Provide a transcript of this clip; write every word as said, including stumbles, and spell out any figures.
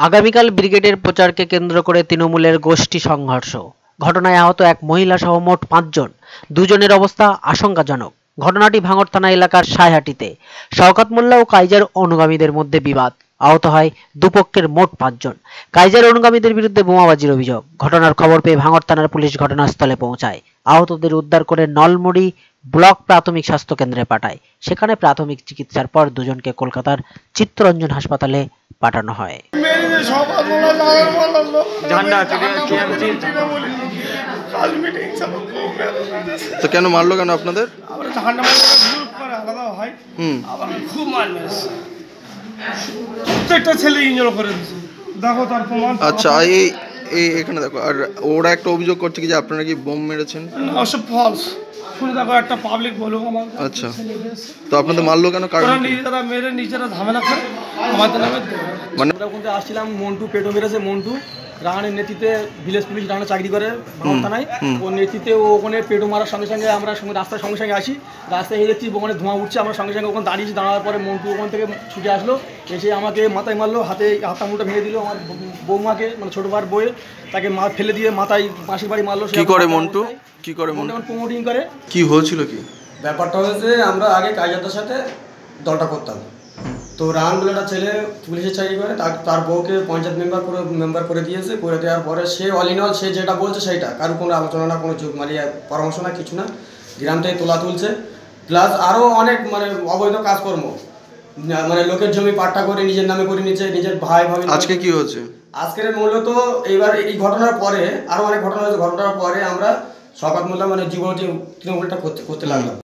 আগামীকাল ব্রিগেডের প্রচারকে কেন্দ্র করে তৃণমূলের গোষ্ঠী সংঘর্ষ। ঘটনায় আহত এক মহিলা সহ মোট পাঁচজন। দুজনের অবস্থা আশঙ্কাজনক। ঘটনাটি ভাঙড় থানা এলাকার সায়হাটিতে। শওকত মোল্লা ও কাইজার অনুগামীদের মধ্যে বিবাদ। আহত হয় দুপক্ষের মোট পাঁচজন। কাইজার অনুগামীদের বিরুদ্ধে বোমাবাজির অভিযোগ। ঘটনার খবর পেয়ে ভাঙড় থানার পুলিশ ঘটনাস্থলে পৌঁছায়। আহতদের উদ্ধার করে নলমুড়ি ব্লক প্রাথমিক স্বাস্থ্য কেন্দ্রে পাঠায়। সেখানে প্রাথমিক চিকিৎসার পর দুজনকে কলকাতার চিত্তরঞ্জন হাসপাতালে পাঠানো হয়। তো কেন মারলো কেন আপনাদের? আচ্ছা, এই এই এখানে দেখো, আর ওরা একটা অভিযোগ করছে কি যে আপনারা কি বোম মেরেছেন। ওসব ফলস। শুনে দেখো একটা পাবলিক বলো আমার। আচ্ছা, তো আপনাদের মারলো কেন? কারণ নিজেরা মেরে নিজেরা ঝামেলা করে আমাদের নামে। মানে ওখানে আসছিলাম, মন্টু পেটো মেরেছে। মন্টু রাহানের নেতৃত্বে ভিলেজ পুলিশ রাহানে চাকরি করে ভাঙড় থানায়। ওর নেতৃত্বে ও ওখানে পেটো মারার সঙ্গে সঙ্গে আমরা সঙ্গে রাস্তার সঙ্গে সঙ্গে আসি। রাস্তায় এসে দেখছি ওখানে ধোঁয়া উঠছে। আমরা সঙ্গে সঙ্গে ওখানে দাঁড়িয়েছি। দাঁড়ানোর পরে মন্টু ওখান থেকে ছুটে আসলো, এসে আমাকে মাথায় মারলো, হাতে হাতা মুটা ভেঙে দিল। আমার বৌমাকে মানে ছোটো বার বয়ে তাকে মা ফেলে দিয়ে মাথায় বাঁশির বাড়ি মারলো। কি করে মন্টু? কি করে মন্টু? প্রমোটিং করে। কি হয়েছিল? কি ব্যাপারটা হয়েছে, আমরা আগে কাইজারদের সাথে দলটা করতাম। তো রাহান বলে একটা ছেলে পুলিশের চাকরি করে, তার তার বউকে পঞ্চায়েত মেম্বার করে মেম্বার করে দিয়েছে। করে দেওয়ার পরে সে অল ইন অল সে যেটা বলছে সেইটা, কারো কোনো আলোচনা না, কোনো মানে পরামর্শ না, কিছু না। গ্রাম থেকে তোলা তুলছে, প্লাস আরও অনেক মানে অবৈধ কাজকর্ম, মানে লোকের জমি পাট্টা করে নিজের নামে করে নিচ্ছে, নিজের ভাই ভাবি। আজকে কি হচ্ছে? আজকের মূলত এইবার এই ঘটনার পরে আরও অনেক ঘটনা হয়েছে। ঘটনার পরে আমরা শওকত মোল্লা মানে জীবন তৃণমূলটা করতে করতে লাগলাম।